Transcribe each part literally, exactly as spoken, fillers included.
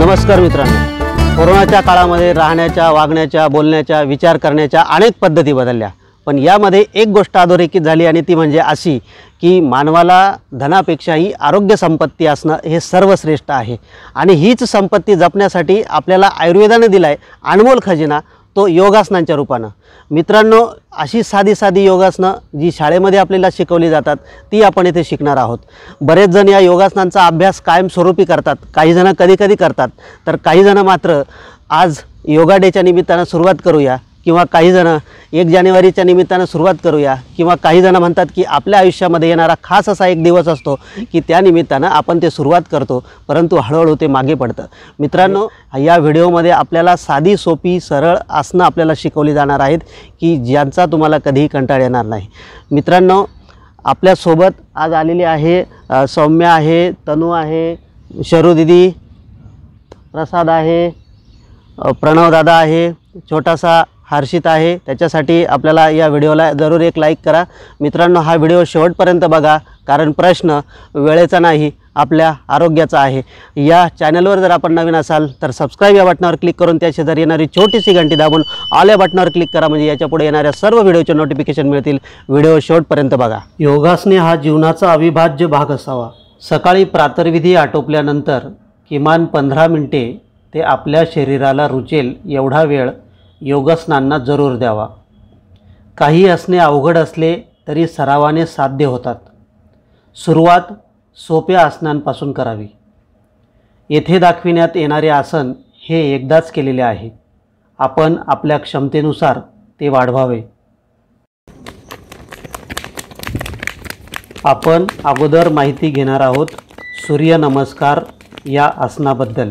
नमस्कार मित्रांनो, कोरोनाच्या काळामध्ये राहण्याच्या, वागण्याच्या, बोलण्याच्या, विचार करण्याच्या अनेक पद्धती बदलल्या, पण यामध्ये एक गोष्ट अधोरेखित झाली आणि ती म्हणजे अशी की मानवाला धनापेक्षाही आरोग्य संपत्ती असणं हे सर्वश्रेष्ठ आहे। आणि हीच संपत्ती जपण्यासाठी आपल्याला आयुर्वेदाने दिलाय अनमोल खजिना, तो योगासनांच्या रूपानं। मित्रांनो, अशी साधी साधी योगासनं जी शाळेमध्ये आपल्याला शिकवली जातात ती आपण इथे शिकणार आहोत। बरेच जण या योगासनांचा अभ्यास कायमस्वरूपी करतात, काही जण कधी कधी करतात, तर काही जण मात्र आज योगा डेच्या निमित्तानं सुरुवात करूया, किंवा काही जण एक जानेवारीच्या निमित्तानं सुरुवात करूया, किंवा काही जण म्हणतात की आपल्या आयुष्यामध्ये येणारा खास असा एक दिवस असतो की त्या निमित्तानं आपण ते सुरुवात करतो, परंतु हळूहळू ते मागे पडतं। मित्रांनो, या व्हिडिओमध्ये आपल्याला साधी सोपी सरळ आसनं आपल्याला शिकवली जाणार आहेत की ज्यांचा तुम्हाला कधीही कंटाळा येणार नाही। मित्रांनो, आपल्यासोबत आज आलेली आहे सौम्या आहे, तनू आहे, शरू दीदी, प्रसाद आहे, प्रणव दादा आहे, छोटासा हर्षित आहे। त्याच्यासाठी आपल्याला या व्हिडिओला जरूर एक लाईक करा। मित्रांनो, हा व्हिडिओ शेवटपर्यंत बघा, कारण प्रश्न वेळेचा नाही, आपल्या आरोग्याचा आहे। या चॅनलवर जर आपण नवीन असाल तर सबस्क्राईब या बटनावर क्लिक करून त्या शेजारी येणारी छोटीशी घंटी दाबून ऑल या बटनावर क्लिक करा, म्हणजे याच्या पुढे येणाऱ्या सर्व व्हिडिओचे नोटिफिकेशन मिळतील। व्हिडिओ शेवटपर्यंत बघा। योगासने हा जीवनाचा अविभाज्य भाग असावा। सकाळी प्रातर्विधी आटोपल्यानंतर किमान पंधरा मिनिटे ते आपल्या शरीराला रुचेल एवढा वेळ योगासनांना जरूर द्यावा। काही असणे अवघड असले तरी सरावाने साध्य होतात। सुरुवात सोप्या आसनांपासून करावी। येथे दाखविण्यात येणारे आसन हे एकदाच केलेले आहे, आपण आपल्या क्षमतेनुसार ते वाढवावे। आपण अगोदर माहिती घेणार आहोत सूर्यनमस्कार या आसनाबद्दल।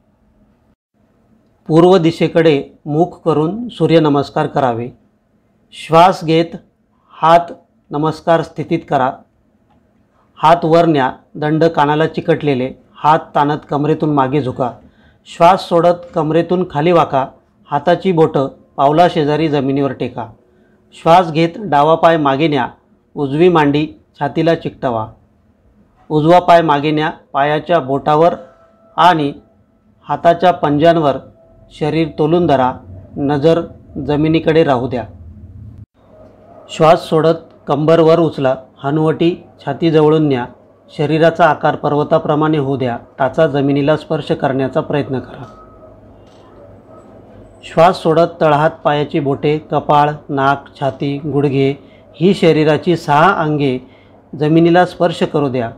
पूर्व दिशेकडे मुख करून सूर्यनमस्कार करावे। श्वास घेत हात नमस्कार स्थितीत करा। हात वर न्या, दंड कानाला चिकटलेले, हात ताणत कमरेतून मागे झुका। श्वास सोडत कमरेतून खाली वाका, हाताची बोटं पावला शेजारी जमिनीवर टेका। श्वास घेत डावा पाय मागे न्या, उजवी मांडी छातीला चिकटवा। उजवा पाय मागे न्या, पायाच्या बोटावर आणि हाताच्या पंजांवर शरीर तोलून धरा, नजर जमिनीकडे राहू द्या। श्वास सोडत कंबर वर उचला, हनुवटी छाती जवळून न्या, शरीराचा आकार पर्वताप्रमाणे होऊ द्या, टाचा जमिनीला स्पर्श करण्याचा प्रयत्न करा। श्वास सोडत तळहात पायाची बोटे, कपाळ, नाक, छाती, गुडघे ही शरीराची सहा अंगे जमिनीला स्पर्श करू द्या।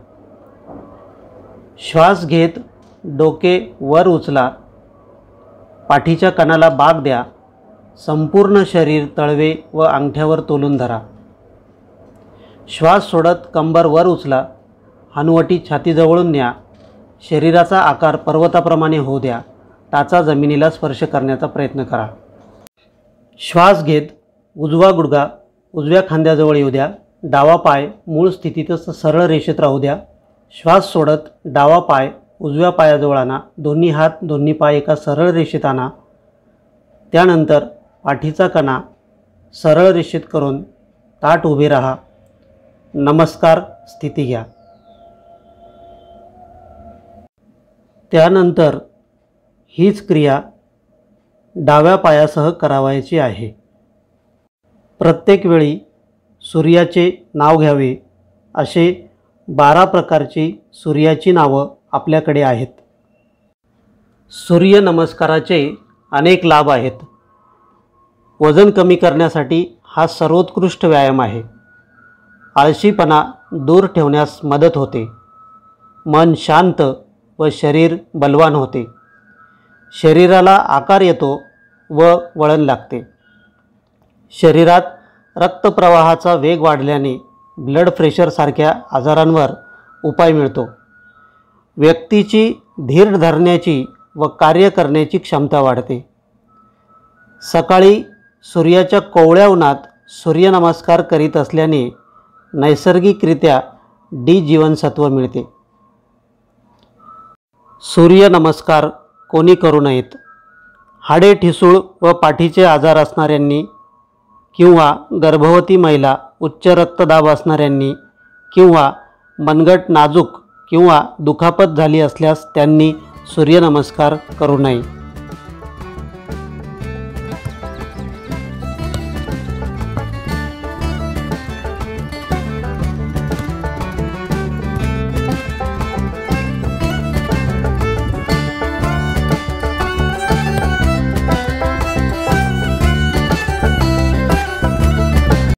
श्वास घेत डोके वर उचला, पाठीच्या कणाला बाग द्या, संपूर्ण शरीर तळवे व अंगठ्यावर तोलून धरा। श्वास सोडत कंबर वर उचला, हनुवटी छातीजवळून न्या, शरीराचा आकार पर्वताप्रमाणे होऊ द्या, टाचा जमिनीला स्पर्श करण्याचा प्रयत्न करा। श्वास घेत उजवा गुडघा उजव्या खांद्याजवळ येऊ द्या, डावा पाय मूळ स्थितीतच सरळ रेषेत राहू द्या। श्वास सोडत डावा पाय उजव्या पायाजवळ आणा, दोन्ही हात दोन्ही पाय एका सरळ रेषेत आणा। त्यानंतर पाठीचा कणा सरळ रेषेत करून ताठ उभे राहा, नमस्कार स्थिती घ्या। त्यानंतर हीच क्रिया डाव्या पायासह करावायची आहे। प्रत्येक वेळी सूर्याचे नाव घ्यावे। असे बारा प्रकारची सूर्याची नावं आपल्याकडे आहेत। सूर्य नमस्काराचे अनेक लाभ आहेत। वजन कमी करण्यासाठी हा सर्वोत्कृष्ट व्यायाम आहे। आळशीपणा दूर ठेवण्यास मदत होते, मन शांत व शरीर बलवान होते, शरीराला आकार येतो व वळण लागते, शरीरात रक्तप्रवाहाचा वेग वाढल्याने ब्लड प्रेशरसारख्या आजारांवर उपाय मिळतो, व्यक्तीची धीर धरण्याची व कार्य करण्याची क्षमता वाढते। सकाळी सूर्याच्या कोवळ्या उन्हात सूर्यनमस्कार करीत असल्याने नैसर्गिकरित्या डी जीवनसत्व मिळते। सूर्यनमस्कार कोणी करू नयेत? हाडे ठिसूळ व पाठीचे आजार असणाऱ्यांनी, किंवा गर्भवती महिला, उच्च रक्तदाब असणाऱ्यांनी, किंवा मनगट नाजूक किंवा दुखापत झाली असल्यास त्यांनी सूर्यनमस्कार करू नये.